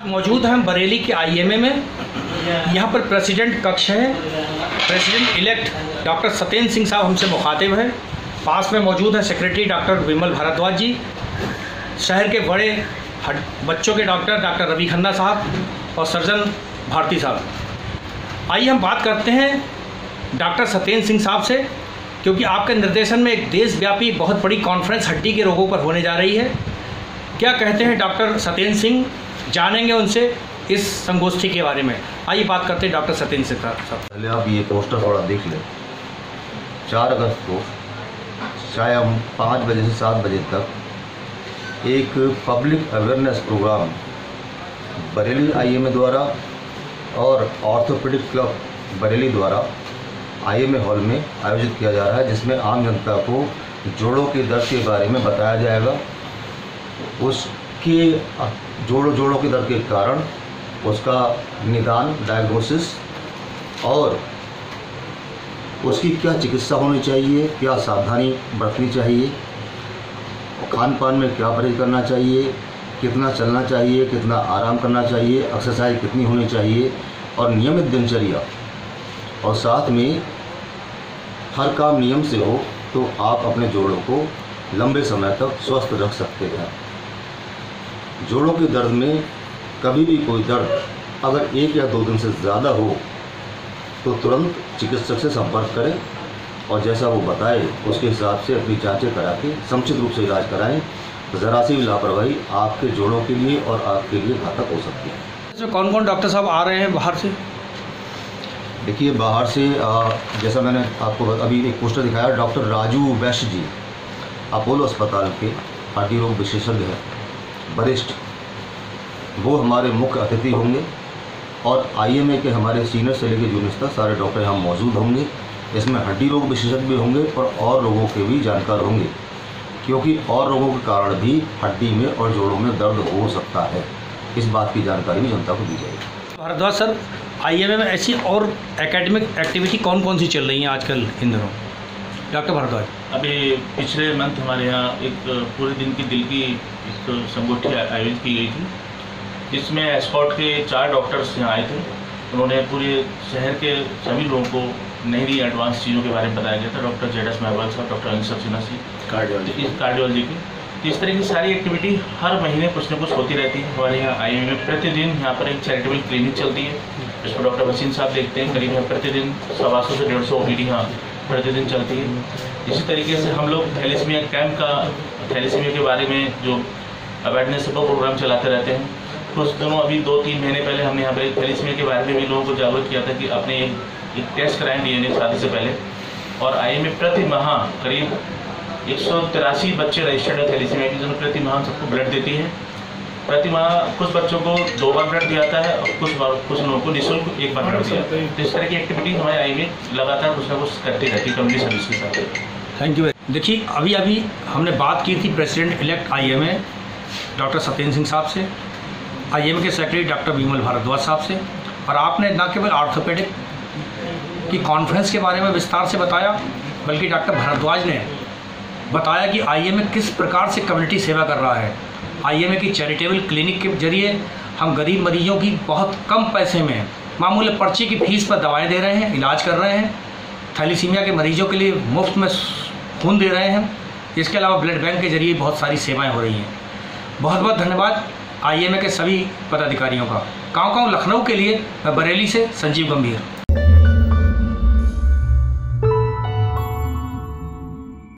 मौजूद हैं हम बरेली के आईएमए में। यहाँ पर प्रेसिडेंट कक्ष है। President elect doctor Satyendra Singh साहब हमसे मुखातिब है। पास में मौजूद है सेक्रेटरी डॉक्टर विमल भारद्वाज जी, शहर के बड़े बच्चों के डॉक्टर रवि खन्ना साहब और सर्जन भारती साहब। आइए हम बात करते हैं डॉक्टर सत्येंद्र सिंह साहब से, क्योंकि आपके निर्देशन में एक देशव्यापी बहुत बड़ी कॉन्फ्रेंस हड्डी के रोगों पर होने जा रही है। क्या कहते हैं डॉक्टर सत्येंद्र सिंह, जानेंगे उनसे इस संगोष्ठी के बारे में। आइए बात करते हैं डॉक्टर सत्येंद्र सिंह साहब। पहले आप ये पोस्टर थोड़ा देख लें। 4 अगस्त को शायद 5 बजे से 7 बजे तक एक public awareness program Bareilly IMA द्वारा और ऑर्थोपेडिक क्लब बरेली द्वारा आईएमए हॉल में आयोजित किया जा रहा है, जिसमें आम जनता को जोड़ों के दर्द के बारे में बताया जाएगा, उसके जोड़ों के दर्द के कारण, उसका निदान डायग्नोसिस और उसकी क्या चिकित्सा होनी चाहिए, क्या सावधानी बरतनी चाहिए, खान पान में क्या परहेज करना चाहिए, कितना चलना चाहिए, कितना आराम करना चाहिए, एक्सरसाइज कितनी होनी चाहिए और नियमित दिनचर्या, और साथ में हर काम नियम से हो तो आप अपने जोड़ों को लंबे समय तक स्वस्थ रख सकते हैं। जोड़ों के दर्द में कभी भी कोई दर्द अगर 1 या 2 दिन से ज़्यादा हो तो तुरंत चिकित्सक से संपर्क करें और जैसा वो बताए उसके हिसाब से अपनी जांचें करा के समुचित रूप से इलाज कराएं। ज़रा सी भी लापरवाही आपके जोड़ों के लिए और आपके लिए घातक हो सकती है। इसमें कौन कौन डॉक्टर साहब आ रहे हैं बाहर से? देखिए, बाहर से जैसा मैंने आपको अभी एक पोस्टर दिखाया, डॉक्टर राजू वैश्य जी अपोलो अस्पताल के हड्डी रोग विशेषज्ञ हैं, वरिष्ठ, वो हमारे मुख्य अतिथि होंगे। और आईएमए के हमारे सीनियर से लेकर जूनियर तक सारे डॉक्टर यहाँ मौजूद होंगे। इसमें हड्डी रोग विशेषज्ञ भी होंगे और रोगों के भी जानकार होंगे, क्योंकि और रोगों के कारण भी हड्डी में और जोड़ों में दर्द हो सकता है। इस बात की जानकारी भी जनता को दी जाएगी। भारद्वाज सर, आईएमए में ऐसी और एकेडमिक एक्टिविटी कौन कौन सी चल रही हैं आजकल इन दिनों? डॉक्टर भारद्वाज, अभी पिछले मंथ हमारे यहाँ एक पूरे दिन की दिल की एक संगोष्ठी आयोजित की गई थी, जिसमें एस्कॉर्ट के 4 डॉक्टर्स यहाँ आए थे। उन्होंने पूरे शहर के सभी लोगों को नई नई एडवांस चीज़ों के बारे में बताया गया था। डॉक्टर जेडस महवाल साहब, डॉक्टर अंशर सिन्हा जी कार्डियोलॉजी की। इस तरह की सारी एक्टिविटी हर महीने कुछ न कुछ होती रहती है हमारे यहाँ आईएमए में। प्रतिदिन यहाँ पर एक चैरिटेबल क्लिनिक चलती है, जिसमें डॉक्टर वसीम साहब देखते हैं। करीब प्रतिदिन 125 से 150 ओपीडी यहाँ प्रतिदिन चलती है। इसी तरीके से हम लोग थैलेसीमिया कैंप का, थैलेसीमिया के बारे में जो अवेयरनेस प्रोग्राम चलाते रहते हैं। कुछ दिनों अभी 2-3 महीने पहले हमने यहाँ पर थैलेसीमिया के बारे में भी लोगों को जागरूक किया था कि अपने एक टेस्ट कराएं डीएनए शादी से पहले। और आईएमए प्रति माह करीब 183 बच्चे रजिस्टर्ड है थैलेसीमिया की, जिन्होंने प्रति माह सबको ब्लड देती है। प्रति माह कुछ बच्चों को 2 बार ब्लड दिया जाता है और कुछ लोगों को निःशुल्क 1 बार ब्लड दिया जाता है। तो इस तरह की एक्टिविटी हमारे आईएमए लगातार कुछ ना कुछ करती रहती है कम्युनिटी सर्विस के साथ। Thank you. देखिए, अभी हमने बात की थी president elect IMA doctor Satyendra Singh साहब से, आईएमए के सेक्रेटरी डॉक्टर विमल भारद्वाज साहब से, और आपने न केवल ऑर्थोपेडिक की कॉन्फ्रेंस के बारे में विस्तार से बताया, बल्कि डॉक्टर भारद्वाज ने बताया कि आईएमए किस प्रकार से कम्युनिटी सेवा कर रहा है। आईएमए की चैरिटेबल क्लिनिक के जरिए हम गरीब मरीजों की बहुत कम पैसे में, मामूली पर्ची की फीस पर दवाएं दे रहे हैं, इलाज कर रहे हैं। थैलेसीमिया के मरीजों के लिए मुफ्त में खून दे रहे हैं। इसके अलावा ब्लड बैंक के जरिए बहुत सारी सेवाएं हो रही हैं। बहुत बहुत धन्यवाद आईएमए के सभी पदाधिकारियों का। गाँव लखनऊ के लिए मैं बरेली से संजीव गंभीर।